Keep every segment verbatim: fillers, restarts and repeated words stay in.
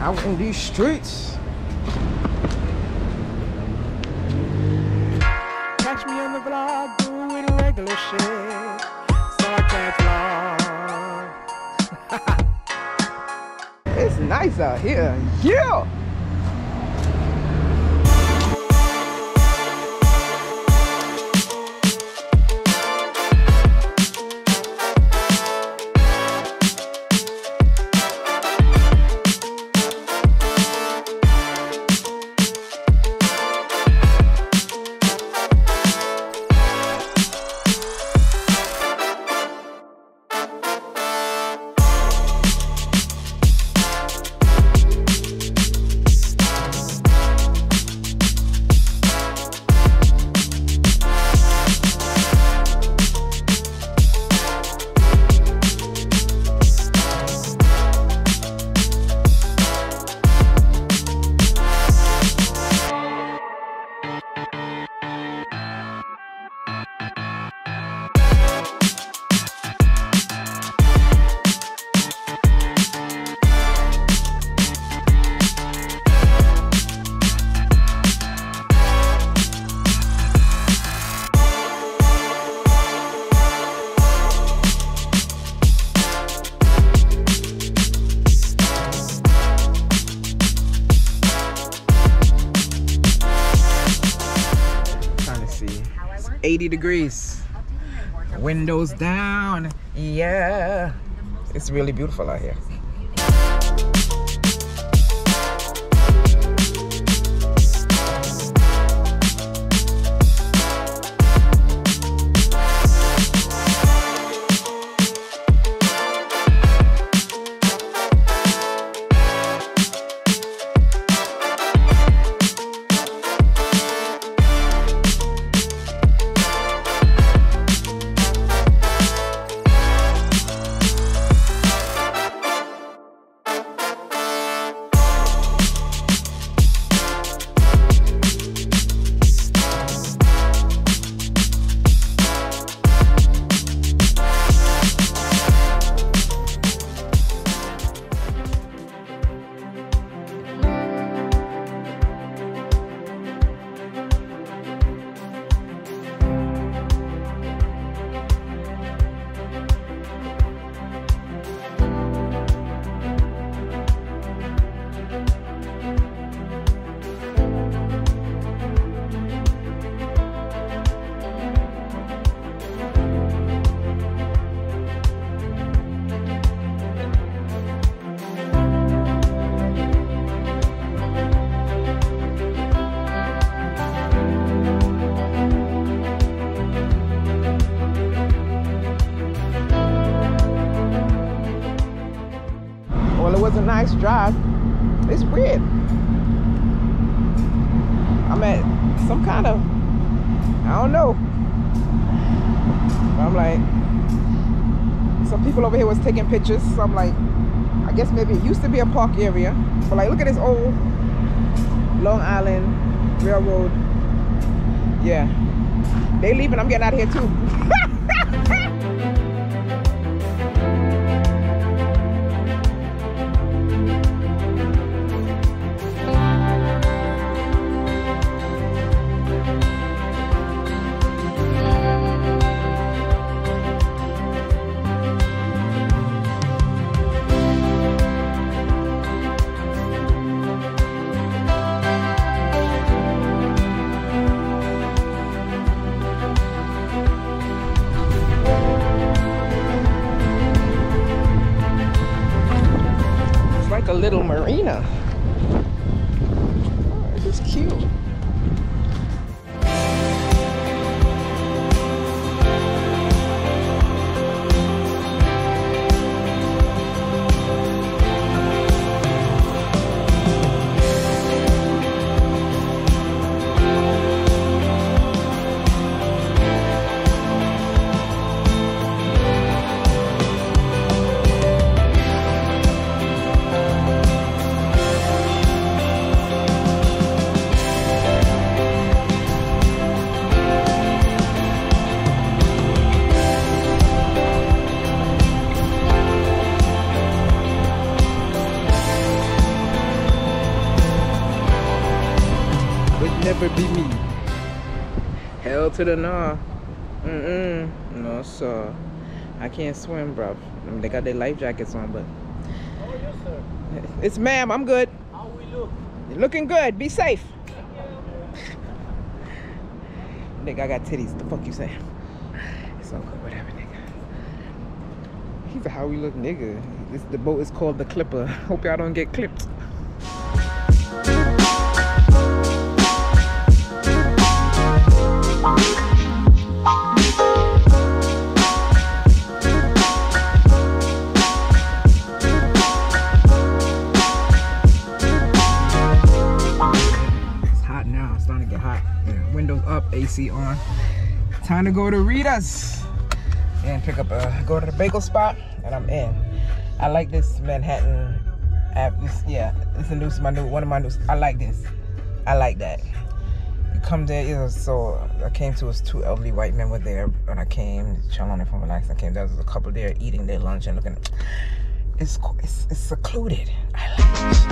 out in these streets. Catch me on the vlog doing regular shit. SARKAZZ vlog. It's nice out here. Yeah. eighty degrees, windows down. Yeah, it's really beautiful out here. Well, it was a nice drive. It's weird. I'm at some kind of, I don't know. I'm like, some people over here was taking pictures. So I'm like, I guess maybe it used to be a park area. But like, look at this old Long Island Railroad. Yeah. They leaving, I'm getting out of here too. A little marina. Oh, this is cute. never be me. Hell to the nah. Mm-mm. No, sir. I can't swim, bruv. I mean, they got their life jackets on, but... How are you, sir? It's ma'am, I'm good. How we look? You're looking good. Be safe. Nigga, I got titties. The fuck you saying? It's all good, whatever, nigga. He's a how we look nigga. This, the boat is called the Clipper. Hope y'all don't get clipped. A C on. Time to go to Rita's and pick up a go to the bagel spot, and I'm in. I like this Manhattan app. This yeah, it's a new my new one of my new. I like this. I like that. You come there, it was so I came to us two elderly white men were there when I came, chilling on it from relaxing. I came there was a couple there eating their lunch and looking. It's it's, it's secluded. I like this.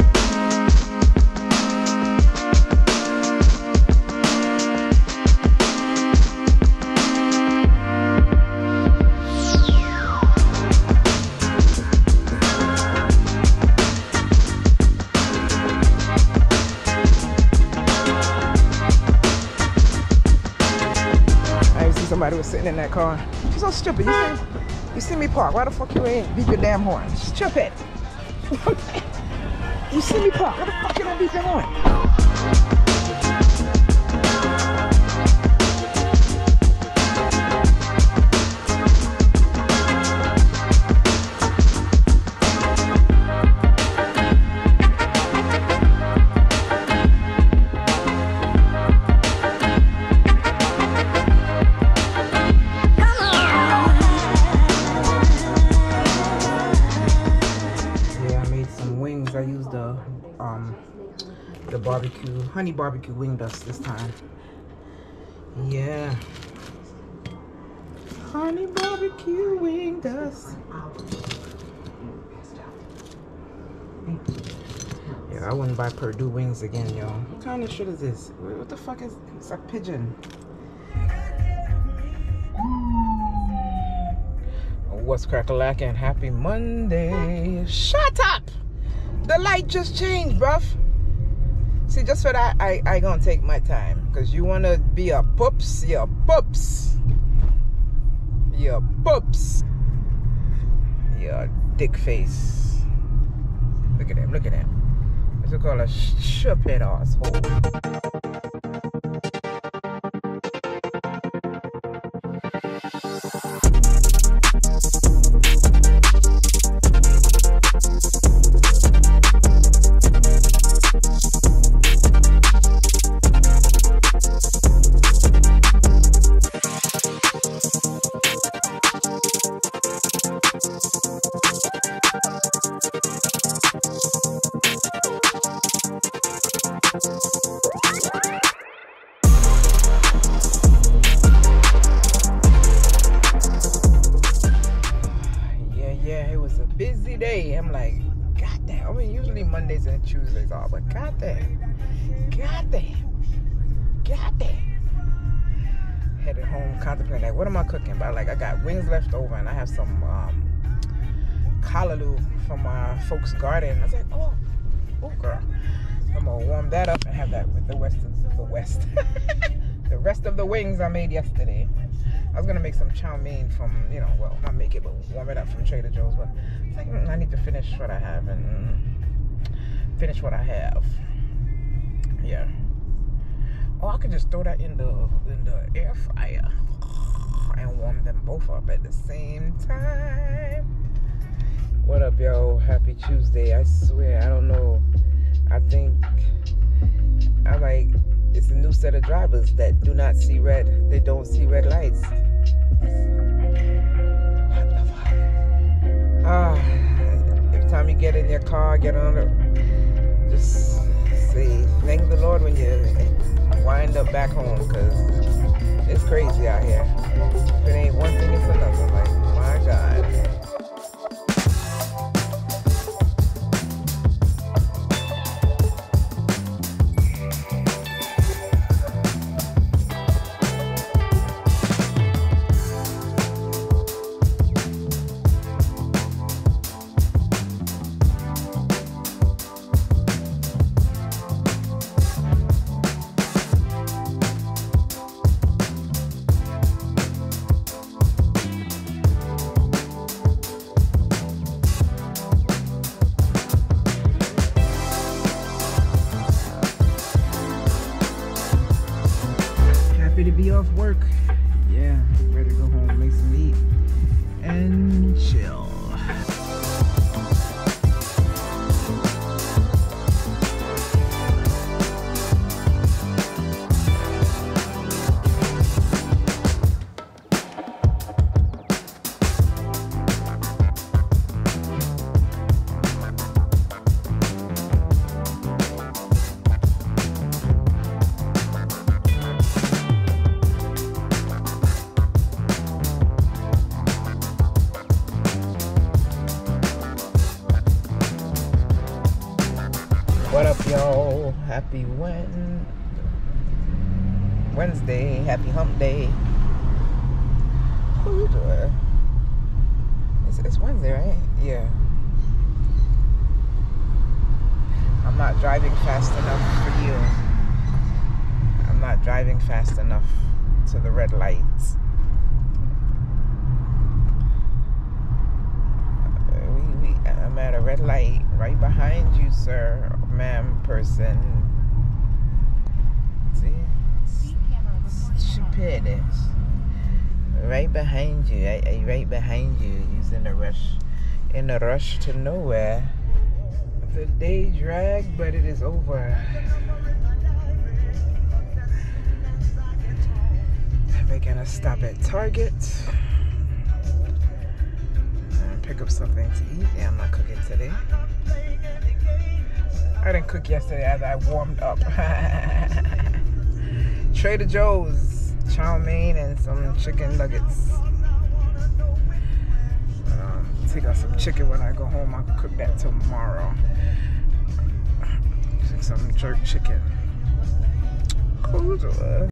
Somebody was sitting in that car. She's so stupid. You see, you see me park. Why the fuck you ain't beep your damn horn? Stupid. You see me park. Why the fuck you don't beep your horn? Barbecue, honey barbecue wing dust this time. Yeah. Honey barbecue wing dust. Yeah, I wouldn't buy Purdue wings again, y'all. What kind of shit is this? What the fuck is it's a pigeon? What's crack-a-lackin'? Happy Monday. Shut up! The light just changed, bruv. See, just for that, I, I gonna take my time. Because you wanna be a poops, you're poops. You're poops. You're dick face. Look at him, look at him. That's what we call a stupid asshole. Mondays and Tuesdays are, but goddamn, goddamn, goddamn. Headed home, contemplating like, what am I cooking? But like, I got wings left over, and I have some um, callaloo from my folks' garden. I was like, oh, oh, girl, I'm gonna warm that up and have that with the rest of the west, the rest of the wings I made yesterday. I was gonna make some chow mein from, you know, well, not make it, but warm it up from Trader Joe's. But it's like, mm, I need to finish what I have and. Mm, finish what I have. Yeah. Oh, I could just throw that in the in the air fryer and warm them both up at the same time. What up, yo? Happy Tuesday. I swear, I don't know. I think I like it's a new set of drivers that do not see red. They don't see red lights. What the fuck? Ah, every time you get in your car, get on it. Just say thank the Lord when you wind up back home, because it's crazy out here. If it ain't one thing, it's another. Like, my God. work. Yeah, ready to go home, make some meat, and chill. What up, y'all? Happy Wen Wednesday. Happy hump day. What are you doing? It's, it's Wednesday, right? Yeah. I'm not driving fast enough for you. I'm not driving fast enough to the red lights. We, we, I'm at a red light right behind you, sir. Ma'am, person. See? Stupid. Right behind you. I, I right behind you. He's in a rush. In a rush to nowhere. The day dragged, but it is over. We're gonna stop at Target. And pick up something to eat. Yeah, I'm not cooking today. I didn't cook yesterday as I warmed up. Trader Joe's, chow mein, and some chicken nuggets. Um, take out some chicken when I go home. I'll cook that tomorrow. Take some jerk chicken. Cool.